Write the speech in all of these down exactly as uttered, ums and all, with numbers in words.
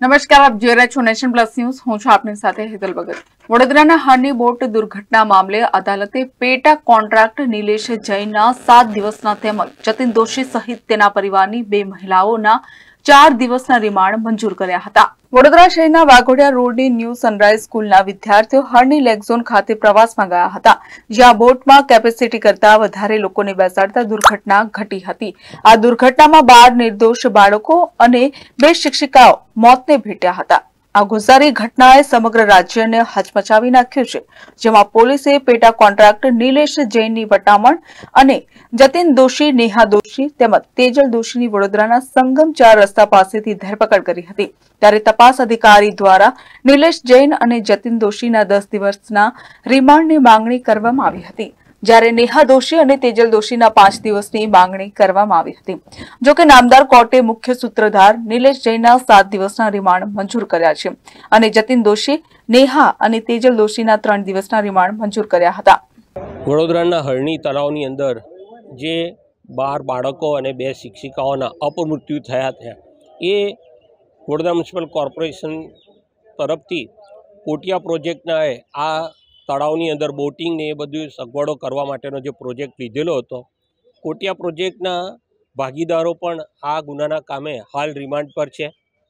નમસ્કાર, આપ જોઈ રહ્યા છો નેશન પ્લસ ન્યૂઝ. હું છું આપની સાથે હેતલ ભગત. વડોદરાના હરની બોટ દુર્ઘટના મામલે અદાલતે પેટા કોન્ટ્રાક્ટ નિલેશ જૈનના સાત દિવસના તેમજ જતીન દોશી સહિત તેના પરિવારની બે મહિલાઓના ચાર દિવસના રિમાન્ડ મંજૂર કર્યા હતા. વડોદરા શહેરના વાઘોડિયા રોડની ન્યૂ સનરાઈઝ સ્કૂલના વિદ્યાર્થીઓ હરની લેક ઝોન ખાતે પ્રવાસમાં ગયા હતા, જ્યાં બોટમાં કેપેસિટી કરતા વધારે લોકોને બેસાડતા દુર્ઘટના ઘટી હતી. આ દુર્ઘટનામાં બાર નિર્દોષ બાળકો અને બે શિક્ષિકાઓ મોતને ભેટ્યા હતા. આ ગુજારી ઘટનાએ સમગ્ર રાજ્યને હચમચાવી નાખ્યું છે, જેમાં પોલીસે પેટા કોન્ટ્રાક્ટ નિલેશ જૈનની વટામણ અને જતીન દોશી, નેહા દોશી તેમજ તેજલ દોશીની વડોદરાના સંગમ ચાર રસ્તા પાસેથી ધરપકડ કરી હતી. ત્યારે તપાસ અધિકારી દ્વારા નિલેશ જૈન અને જતીન દોશીના દસ દિવસના રિમાન્ડની માંગણી કરવામાં આવી હતી, જ્યારે નેહા દોશી અને તેજલ દોશીના પાંચ દિવસની માંગણી કરવામાં આવી હતી. જોકે નામદાર કોર્ટે મુખ્ય સૂત્રધાર નિલેશ જૈનના સાત દિવસના રિમાન્ડ મંજૂર કર્યા છે અને જતીન દોશી, નેહા અને તેજલ દોશીના ત્રણ દિવસના રિમાન્ડ મંજૂર કર્યા હતા. વડોદરાના હરણી તળાવની અંદર જે બાર બાળકો અને બે શિક્ષિકાઓના અપમૃત્યુ થયા હતા, એ વડોદરા મ્યુનિસિપલ કોર્પોરેશન તરફથી કોટિયા પ્રોજેક્ટના આ તળાવની અંદર બોટિંગ ને એ બધી સગવડો કરવા માટેનો જે પ્રોજેક્ટ લીધેલો હતો, કોટિયા પ્રોજેક્ટના ભાગીદારો પણ આ ગુનાના કામે હાલ રિમાન્ડ પર છે.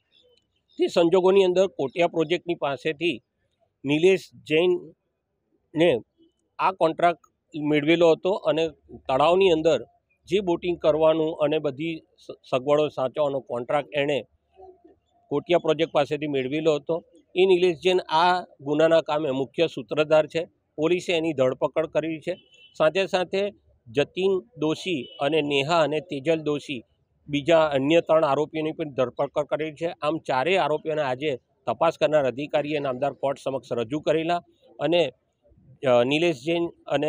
તે સંજોગોની અંદર કોટિયા પ્રોજેક્ટની પાસેથી નિલેશ જૈનને આ કોન્ટ્રાક્ટ મેળવેલો હતો અને તળાવની અંદર જે બોટિંગ કરવાનું અને બધી સગવડો સાચવવાનો કોન્ટ્રાક્ટ એણે કોટિયા પ્રોજેક્ટ પાસેથી મેળવેલો હતો. એ નિલેશ જૈન આ ગુનાના કામે મુખ્ય સૂત્રધાર છે. પોલીસે એની ધરપકડ કરી છે. સાથે સાથે જતીન દોશી અને નેહા અને તેજલ દોશી બીજા અન્ય ત્રણ આરોપીઓની પણ ધરપકડ કરી છે. આમ ચારેય આરોપીઓને આજે તપાસ કરનાર અધિકારીએ નામદાર કોર્ટ સમક્ષ રજૂ કરેલા અને નિલેશ જૈન અને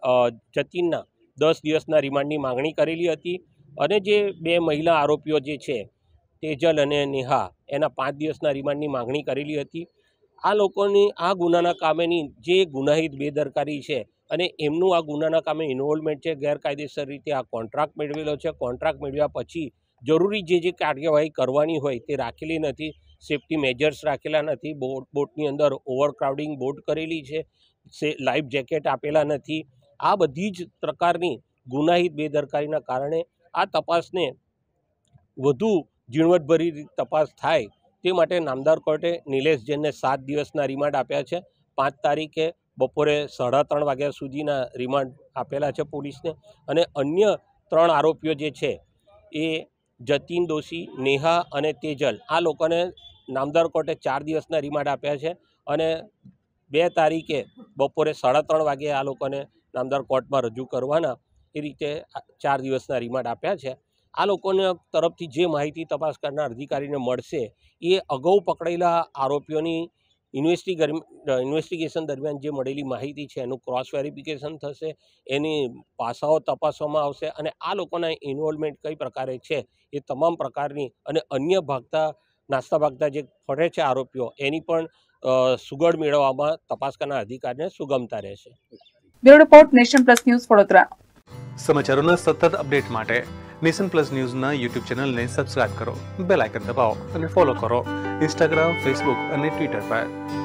જતીનના દસ દિવસના રિમાન્ડની માગણી કરેલી હતી અને જે બે મહિલા આરોપીઓ જે છે તેજલ અને નેહા, એના પાંચ દિવસના રિમાન્ડની માગણી કરેલી હતી. આ લોકોની આ ગુનાના કામેની જે ગુનાહિત બેદરકારી છે અને એમનું આ ગુનાના કામે ઇન્વોલ્વમેન્ટ છે, ગેરકાયદેસર રીતે આ કોન્ટ્રાક્ટ મેળવેલો છે. કોન્ટ્રાક્ટ મેળવ્યા પછી જરૂરી જે જે કાર્યવાહી કરવાની હોય તે રાખેલી નથી, સેફ્ટી મેજર્સ રાખેલા નથી, બોટ બોટની અંદર ઓવરક્રાઉડિંગ બોટ કરેલી છે, લાઈફ જેકેટ આપેલા નથી. આ બધી જ પ્રકારની ગુનાહિત બેદરકારીના કારણે આ તપાસને વધુ ઝીણવટભરી તપાસ થાય તે માટે નામદાર કોર્ટે નિલેશ જૈનને સાત દિવસના રિમાન્ડ આપ્યા છે. પાંચ તારીખે બપોરે સાડા ત્રણ વાગ્યા સુધીના રિમાન્ડ આપેલા છે પોલીસને અને અન્ય ત્રણ આરોપીઓ જે છે એ જતીન દોશી, નેહા અને તેજલ, આ લોકોને નામદાર કોર્ટે ચાર દિવસના રિમાન્ડ આપ્યા છે અને બે તારીખે બપોરે સાડા ત્રણ વાગે આ લોકોને નામદાર કોર્ટમાં રજૂ કરવાના એ રીતે ચાર દિવસના રિમાન્ડ આપ્યા છે. આ લોકોને તરફથી જે માહિતી તપાસ કરનાર અધિકારીને મળશે એ અગાઉ પકડાયેલા આરોપીઓની ઇન્વેસ્ટિગ ઇન્વેસ્ટિગેશન દરમિયાન જે મળેલી માહિતી છે એનું ક્રોસ વેરિફિકેશન થશે, એની પાસાઓ તપાસવામાં આવશે અને આ લોકોના ઇન્વોલ્વમેન્ટ કઈ પ્રકારે છે એ તમામ પ્રકારની અને અન્ય ભાગતા નાસ્તા ભાગતા જે ફરે છે આરોપીઓ એની પણ સુગડ મેળવવામાં તપાસ કરનાર અધિકારીને સુગમતા રહેશે. Bureau report, nation plus news, Vadodara. સમાચારોના સતત અપડેટ માટે નેશન પ્લસ ન્યૂઝના યુટ્યુબ ચેનલને સબસ્ક્રાઇબ કરો, બેલ આઇકન દબાવો અને ફોલો કરો ઇન્સ્ટાગ્રામ, ફેસબુક અને ટ્વિટર પર.